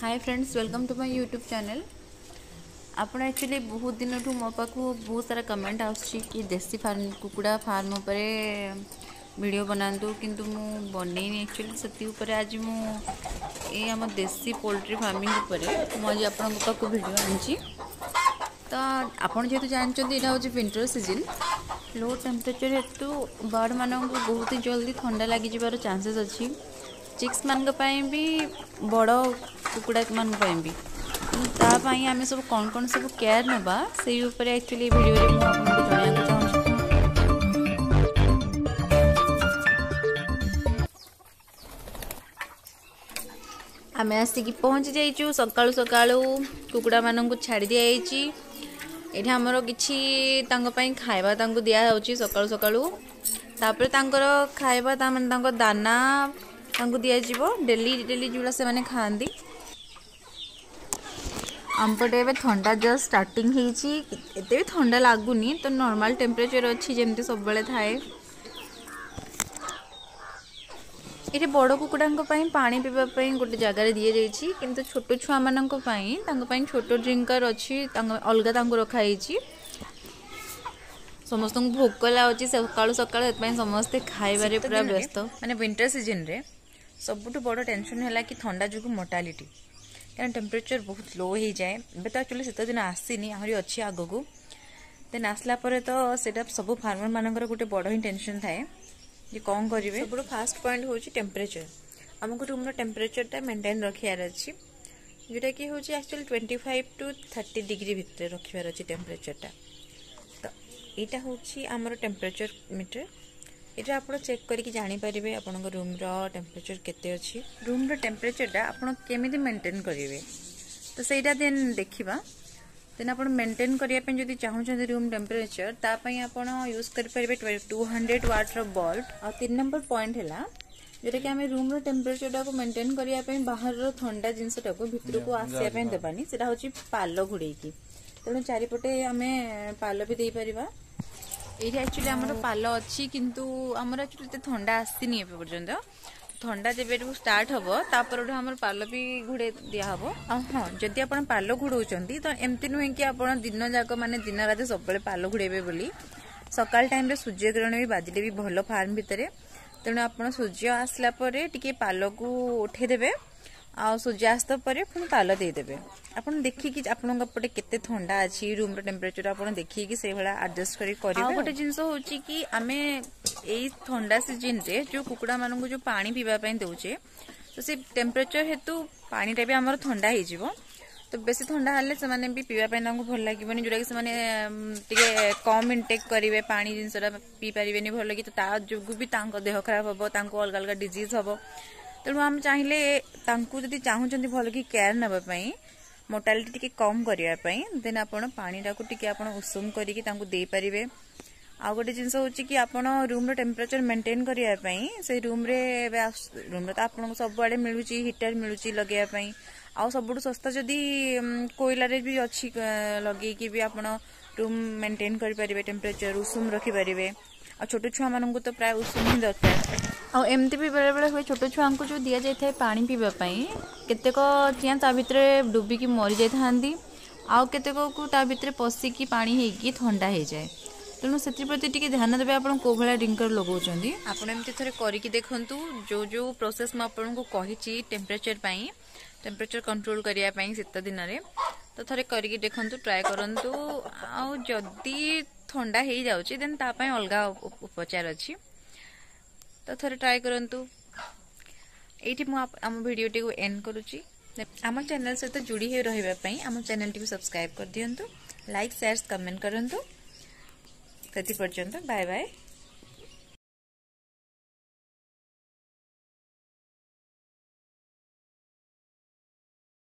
Hi friends, welcome to my YouTube channel. आपण actually बहुत दिन ठू मो पाक बहुत सारा कमेंट आसछि कि देसी फार्म कुकुड़ा फार्म उपरे वीडियो बनातु किंतु मु बनैनी एक्चुअली सेति उपरे आज मु ए हम देसी पोल्ट्री फार्मिंग उपरे मु आज आपन पाक वीडियो आनछि। तो आपण जेतु जानचंदी एटा होछि विंटर सीजन। लो टेम्परेचर हेतु बर्ड मानक बहुत ही जल्दी ठंडा लागि जिबार चांसेस अछि। चिक्स मान भी बड़ कुकुड़ा मान भी तापाई आम सब कौन कौन सब केयर नवा से एक्चुअली वीडियो जनवाक चाहूँ। आम आसिक पहुँची जाइचु सकाळु सकाळु कुकुड़ा मान छाड़ी दिखाई। ये आमर कि खाଇବା दिखाई सकाळु सकाळु खाଇବା दाना दिज्व डेली डेली जोड़ा से माने खाती। आमपटे ए ठंडा जस्ट स्टार्टिंग होती भी ठंडा लगुनि तो नॉर्मल टेम्परेचर अच्छी जमती सब बेले थाए। ये बड़ कुकुड़ा पानी पीवाई गोटे जगार दि जाइए किंतु छोट छुआ मानी छोट ड्रिंकर अच्छी अलग रखाई। समस्त भोक लगे सकाळु सकाळु समस्ते खाइबारे पूरा व्यस्त। माने विंटर सीजन रे सबुठु बड़ टेंशन है कि ठंडा जो मोर्टालिटी क्या टेम्परेचर बहुत लो हो जाए। एबे तो एक्चुअली शीत दिन आसीनी आहरी अच्छी आगकू देन आसला परे तो सेटा सब फार्मर मानकर गोटे बड़ ही टेंशन थाए कि कौन करेंगे। सब फास्ट पॉइंट हूँ टेम्परेचर। आमको रूम टेम्परेचर मेंटेन रखार अच्छी जोटा कि हूँ एक्चुअली 25 to 30 डिग्री भितर रखार अच्छी टेम्परेचरटा। तो यहाँ हूँ आमर टेम्परेचर मीटर। ये आप चेक करके जानीपारे आप रूम टेम्परेचर केते अच्छी। रूम टेम्परेचरटा आप केमी मेंटेन करेंगे तो सहीटा देन देखा। देन आप मेंटेन करने जब चाहते रूम टेम्परेचर तापाई आप यूज करेंगे 200 वाट बल्ब। आ 3 नंबर पॉइंट है जोटा कि आम रूम टेम्परेचर को मेंटेन करने बाहर ठंडा जिनसा भितर को आसापी देवानी से हूँ पाल घोड़े तेणु चारिपटे आम पाल भी दे पार। ये एक्चुअली आमर पाल अच्छी किंतु आमर एक्चुअली ठंडा आसनी पर्यंत ठंडा जब स्टार्ट हम तापर आम पाल भी घोड़े दिहब। हाँ जदि आप पाल घोड़ाऊँ तो एमती नुहे कि आप दिन जाक माने दिन रात सब पाल घोड़े बोली सकाल टाइम सूर्य किरण भी बाजिले भी भल फार्म भितर। तेणु आप सूर्य आसला टे पाल को उठेदेवे आ सूर्यास्त पर पुणी पाल देदेवे। आप देखिए आपटे केते ठंडा अच्छी रूम टेम्परेचर आप देखिए से भाया एडजस्ट करेंगे। गोटे जिनस हूँ कि आम यही ठंडा सीजन रे जो कुकुड़ा मानक जो पानी पीवाई दौचे तो से टेम्परेचर हेतु पानीटा भी आमर ठंडा हो तो बेसी ठंडा हेल्ले से भी पीवाई भल लगे जोटा कि कम इनटेक करेंगे पानी जिनसा पी पारे भल लगे तो जो भी देह खराब हम अलग अलग डिजीज हम। तेणु आम चाहिए जदि चाहूँ भल कि केयर नापाई मोर्टालिटी टी कम करने देन आप पानी टाक उषुम करके। आ गोटे जिनस हूँ कि आप रूम टेम्परेचर मेंटेन करने से रूम तो आपको सबुआड़े मिलूँ हीटर मिलूँ लगे आ सब सस्ता जदि कोयलारे भी अच्छी लगे भी आप रूम मेंटेन करेंगे टेम्परेचर उषुम रखिपारे। आ छोट छुआ मान तो प्राय उषुम ही दरकार। आमती भी बेले बेले हुए छोट छुआ को जो दि जाए पानी पीवाई केतेक चियाँ ता भितर डुबिकी मरी जाती आउ केतेक को ता भितर पशिकी पानी होगी ठंडा हो जाए। तेणु से प्रति ध्यान देवे आप कौ भाया ड्रिंकर लगाऊँ आप एमती थे करके देखूँ जो जो प्रोसेस मुझे कही टेम्परेचर टेम्परेचर कंट्रोल करने शीत दिन में तो थे करके देखूँ ट्राए करूँ। आदि ठंडा हो जाऊँगी देन तापाई अलग उपचार अच्छी तो थे ट्राए करूँ। ये आम वीडियो टी एंड करुच्ची। आम चैनल सहित जोड़ी हो रही आम चैनल टी सब्सक्राइब कर दिंतु लाइक शेयर कमेंट करूँ। से पर्यंत बाय बाय।